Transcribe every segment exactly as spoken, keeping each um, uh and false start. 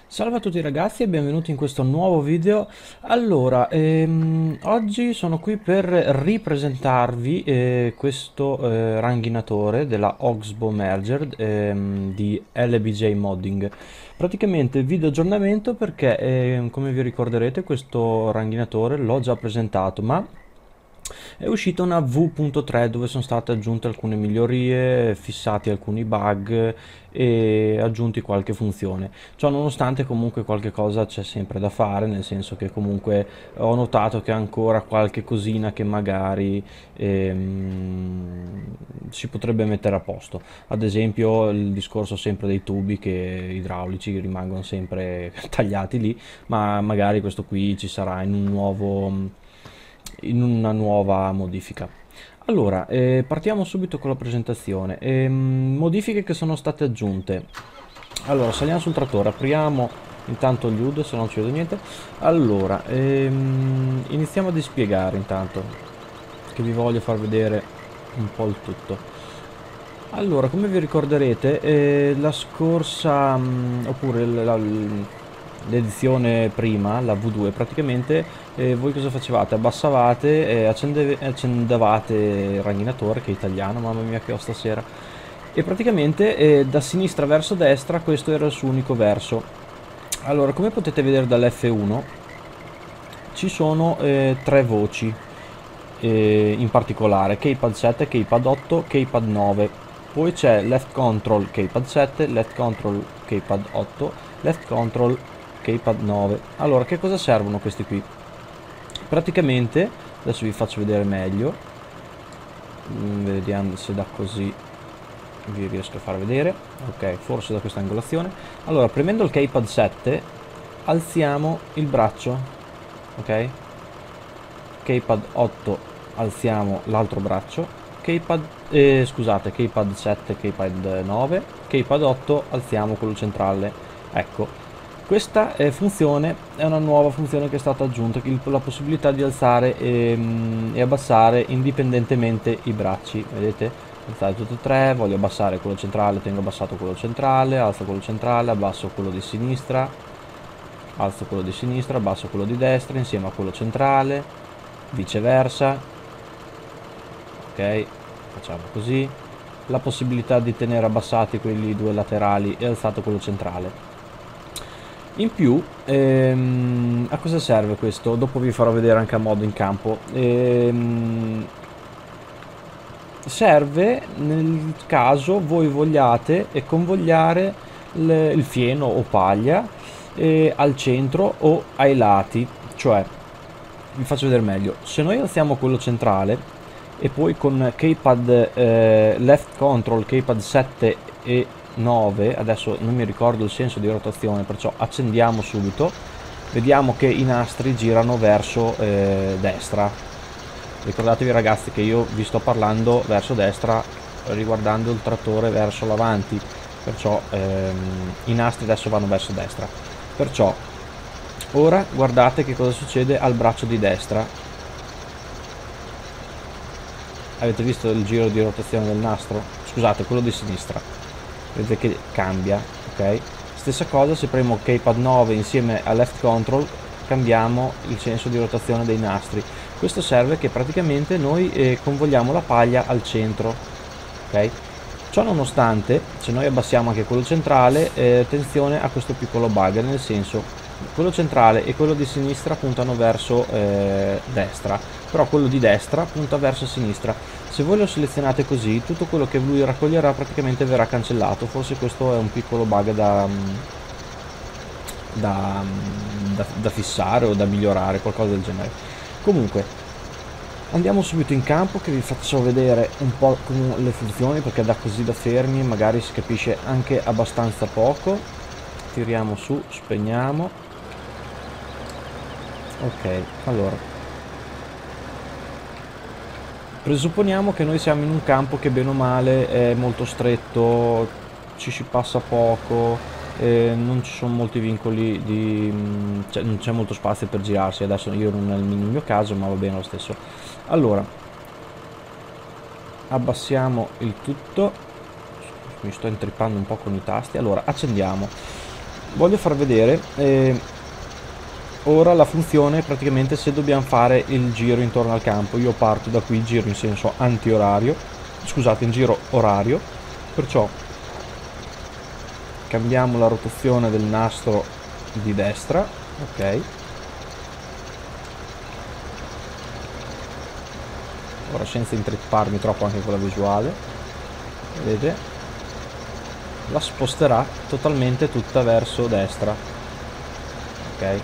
Salve a tutti ragazzi e benvenuti in questo nuovo video. Allora, ehm, oggi sono qui per ripresentarvi eh, questo eh, ranghinatore della Oxbow Merger ehm, di L B J Modding. Praticamente video aggiornamento perché, ehm, come vi ricorderete, questo ranghinatore l'ho già presentato, ma è uscita una V punto tre dove sono state aggiunte alcune migliorie, fissati alcuni bug e aggiunti qualche funzione. Ciò nonostante comunque qualche cosa c'è sempre da fare, nel senso che comunque ho notato che ancora qualche cosina che magari ehm, si potrebbe mettere a posto. Ad esempio il discorso sempre dei tubi che idraulici rimangono sempre tagliati lì, ma magari questo qui ci sarà in un nuovo in una nuova modifica. Allora, eh, partiamo subito con la presentazione. Ehm, modifiche che sono state aggiunte. Allora, saliamo sul trattore, apriamo intanto gli U D, se non ci vedo niente. Allora, ehm, iniziamo a dispiegare intanto, che vi voglio far vedere un po' il tutto. Allora, come vi ricorderete, eh, la scorsa, mh, oppure la- la- l'edizione prima, la V due, praticamente eh, voi cosa facevate? Abbassavate e accende- accendevate il ranghinatore, che è italiano, mamma mia che ho stasera, e praticamente eh, da sinistra verso destra questo era il suo unico verso. Allora, come potete vedere dall'F uno, ci sono eh, tre voci eh, in particolare: keypad sette, keypad otto, keypad nove. Poi c'è left control keypad sette, left control keypad otto, left control keypad nove. Allora, che cosa servono questi qui? Praticamente, adesso vi faccio vedere meglio. Mm, vediamo se da così vi riesco a far vedere. Ok, forse da questa angolazione. Allora, premendo il keypad sette alziamo il braccio, ok? Keypad otto alziamo l'altro braccio, keypad, eh, scusate, keypad sette, keypad nove, keypad otto alziamo quello centrale. Ecco, questa eh, funzione è una nuova funzione che è stata aggiunta, il- la possibilità di alzare ehm, e abbassare indipendentemente i bracci, vedete? Alzate tutti e tre, voglio abbassare quello centrale, tengo abbassato quello centrale, alzo quello centrale, abbasso quello di sinistra, alzo quello di sinistra, abbasso quello di destra insieme a quello centrale, viceversa. Ok, facciamo così. La possibilità di tenere abbassati quelli due laterali e alzato quello centrale. In più, ehm, a cosa serve questo? Dopo vi farò vedere anche a modo in campo. Ehm, serve nel caso voi vogliate e convogliare il, il fieno o paglia eh, al centro o ai lati. Cioè, vi faccio vedere meglio: se noi alziamo quello centrale e poi con keypad eh, left control, keypad sette e nove, adesso non mi ricordo il senso di rotazione, perciò accendiamo subito, vediamo che i nastri girano verso eh, destra. Ricordatevi ragazzi che io vi sto parlando verso destra riguardando il trattore verso l'avanti, perciò ehm, i nastri adesso vanno verso destra. Perciò ora guardate che cosa succede al braccio di destra. Avete visto il giro di rotazione del nastro? Scusate, quello di sinistra. Vedete che cambia, ok? Stessa cosa se premo keypad nove insieme a left control, cambiamo il senso di rotazione dei nastri. Questo serve che praticamente noi eh, convogliamo la paglia al centro, ok? Ciò nonostante, se noi abbassiamo anche quello centrale, eh, attenzione a questo piccolo bug, nel senso, quello centrale e quello di sinistra puntano verso eh, destra, però quello di destra punta verso sinistra. Se voi lo selezionate così, tutto quello che lui raccoglierà praticamente verrà cancellato. Forse questo è un piccolo bug da, da, da, da fissare o da migliorare, qualcosa del genere. Comunque, andiamo subito in campo che vi faccio vedere un po' come le funzioni, perché da così da fermi magari si capisce anche abbastanza poco. Tiriamo su, spegniamo. Ok, allora presupponiamo che noi siamo in un campo che bene o male è molto stretto, ci si passa poco, eh, non ci sono molti vincoli di, cioè non c'è molto spazio per girarsi. Adesso io non è il mio caso, ma va bene lo stesso. Allora, abbassiamo il tutto, mi sto intrippando un po' con i tasti. Allora, accendiamo. voglio far vedere eh, ora la funzione, praticamente se dobbiamo fare il giro intorno al campo. Io parto da qui, giro in senso anti-orario, scusate, in giro orario, perciò cambiamo la rotazione del nastro di destra, ok. Ora, senza intripparmi troppo anche con la visuale, vedete, la sposterà totalmente tutta verso destra, ok,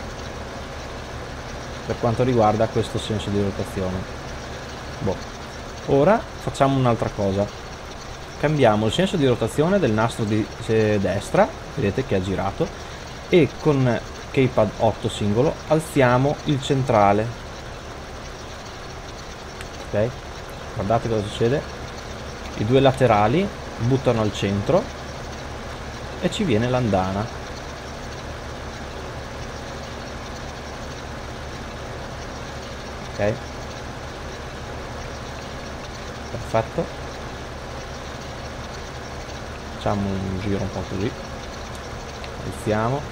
per quanto riguarda questo senso di rotazione. Boh. Ora facciamo un'altra cosa, cambiamo il senso di rotazione del nastro di destra, vedete che ha girato, e con keypad otto singolo alziamo il centrale. Ok, guardate cosa succede, i due laterali buttano al centro e ci viene l'andana. Ok, perfetto, facciamo un giro un po' così, alziamo,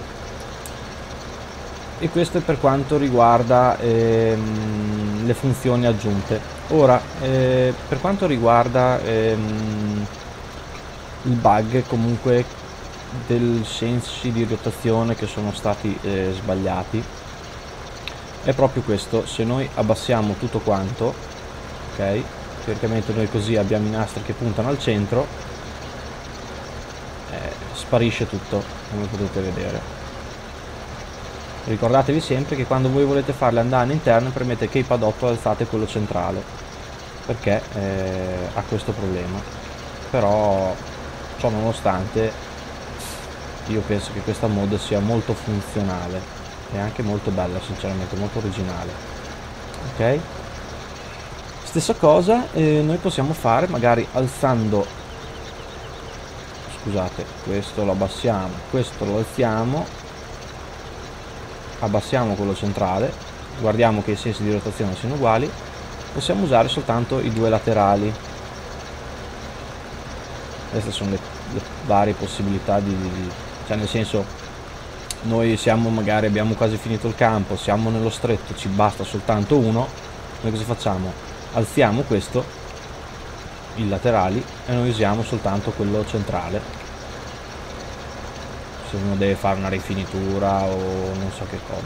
e questo è per quanto riguarda ehm, le funzioni aggiunte. Ora, eh, per quanto riguarda ehm, il bug comunque del sensi di rotazione che sono stati eh, sbagliati, è proprio questo: se noi abbassiamo tutto quanto, ok, teoricamente noi così abbiamo i nastri che puntano al centro, eh, sparisce tutto, come potete vedere. Ricordatevi sempre che quando voi volete fare le andane interne, premete keypad otto e alzate quello centrale, perché eh, ha questo problema. Però ciò nonostante, io penso che questa mod sia molto funzionale e anche molto bella, sinceramente molto originale. Ok, stessa cosa eh, noi possiamo fare magari alzando, scusate, questo lo abbassiamo, questo lo alziamo, abbassiamo quello centrale, guardiamo che i sensi di rotazione siano uguali, possiamo usare soltanto i due laterali. Queste sono le, le varie possibilità di, di, cioè nel senso, noi siamo magari, abbiamo quasi finito il campo, siamo nello stretto, ci basta soltanto uno, noi cosa facciamo? Alziamo questo, i laterali, e noi usiamo soltanto quello centrale, se uno deve fare una rifinitura o non so che cosa.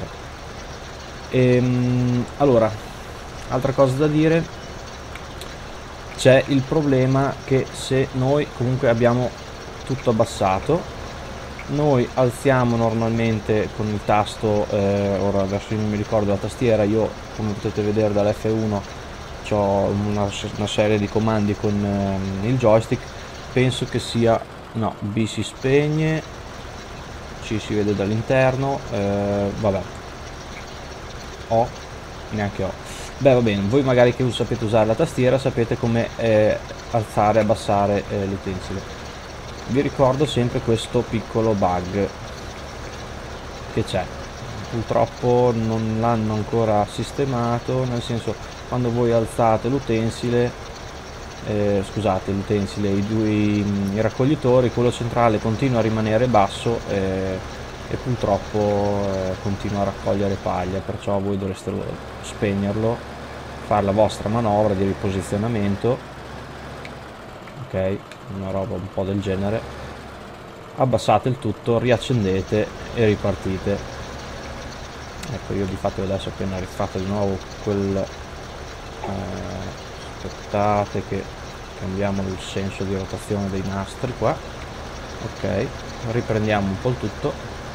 Ehm, allora, altra cosa da dire, c'è il problema che se noi comunque abbiamo tutto abbassato, noi alziamo normalmente con il tasto, eh, ora adesso io non mi ricordo la tastiera, io come potete vedere dall'F uno ho una, una serie di comandi con ehm, il joystick, penso che sia, no, B si spegne, C si vede dall'interno, eh, vabbè, O, neanche O. Beh, va bene, voi magari che sapete usare la tastiera sapete come eh, alzare e abbassare eh, l'utensile. Vi ricordo sempre questo piccolo bug che c'è, purtroppo non l'hanno ancora sistemato, nel senso, quando voi alzate l'utensile, eh, scusate, l'utensile, i due i raccoglitori, quello centrale continua a rimanere basso eh, e purtroppo eh, continua a raccogliere paglia, perciò voi dovreste spegnerlo, fare la vostra manovra di riposizionamento, ok, una roba un po' del genere, abbassate il tutto, riaccendete e ripartite. Ecco, io di fatto adesso ho appena rifatto di nuovo quel eh, aspettate che cambiamo il senso di rotazione dei nastri qua, ok, riprendiamo un po' il tutto.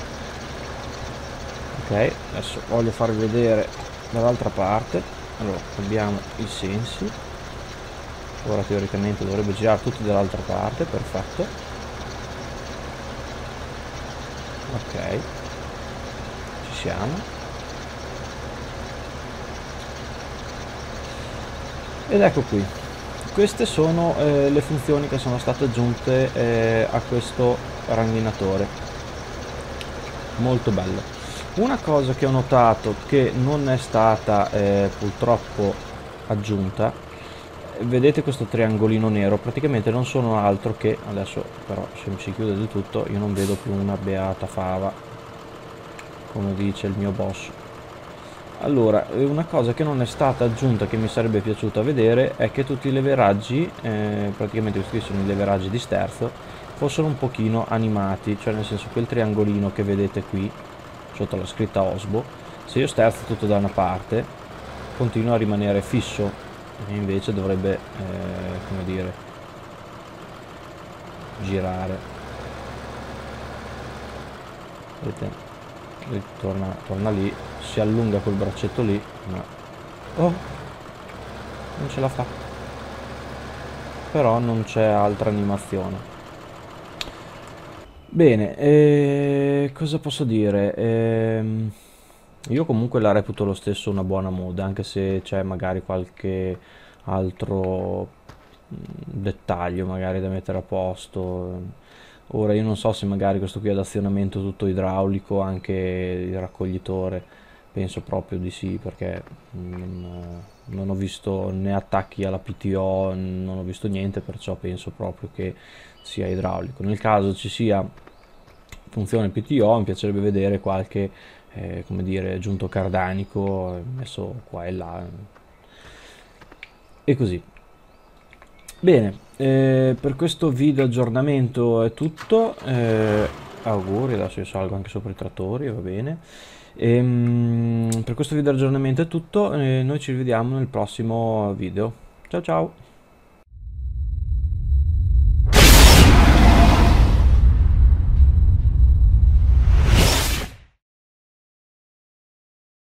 Ok, adesso voglio farvi vedere dall'altra parte. Allora, cambiamo i sensi, ora teoricamente dovrebbe girare tutti dall'altra parte, perfetto. Ok, ci siamo. Ed ecco qui, queste sono eh, le funzioni che sono state aggiunte eh, a questo ranghinatore, molto bello. Una cosa che ho notato che non è stata eh, purtroppo aggiunta vedete questo triangolino nero, praticamente non sono altro che, adesso però se mi si chiude del tutto io non vedo più una beata fava, come dice il mio boss. Allora, una cosa che non è stata aggiunta, che mi sarebbe piaciuta vedere, è che tutti i leveraggi, eh, praticamente questi sono i leveraggi di sterzo, fossero un pochino animati, cioè nel senso quel triangolino che vedete qui, sotto la scritta Osbo, se io sterzo tutto da una parte, continua a rimanere fisso, e invece dovrebbe, eh, come dire, girare. Vedete? Lui torna, torna lì, si allunga quel braccetto lì, ma... Oh, non ce la fa. Però non c'è altra animazione. Bene, eh, cosa posso dire? Ehm, io comunque la reputo lo stesso una buona mod, anche se c'è magari qualche altro mm, dettaglio magari da mettere a posto. Ora io non so se magari questo qui è ad azionamento tutto idraulico, anche il raccoglitore, penso proprio di sì, perché non, non ho visto né attacchi alla P T O, non ho visto niente, perciò penso proprio che sia idraulico. Nel caso ci sia funzione P T O mi piacerebbe vedere qualche, eh, come dire, giunto cardanico messo qua e là e così. Bene, eh, per questo video aggiornamento è tutto. Eh, auguri, adesso io salgo anche sopra i trattori, va bene. Ehm, per questo video aggiornamento è tutto, eh, noi ci rivediamo nel prossimo video. Ciao ciao!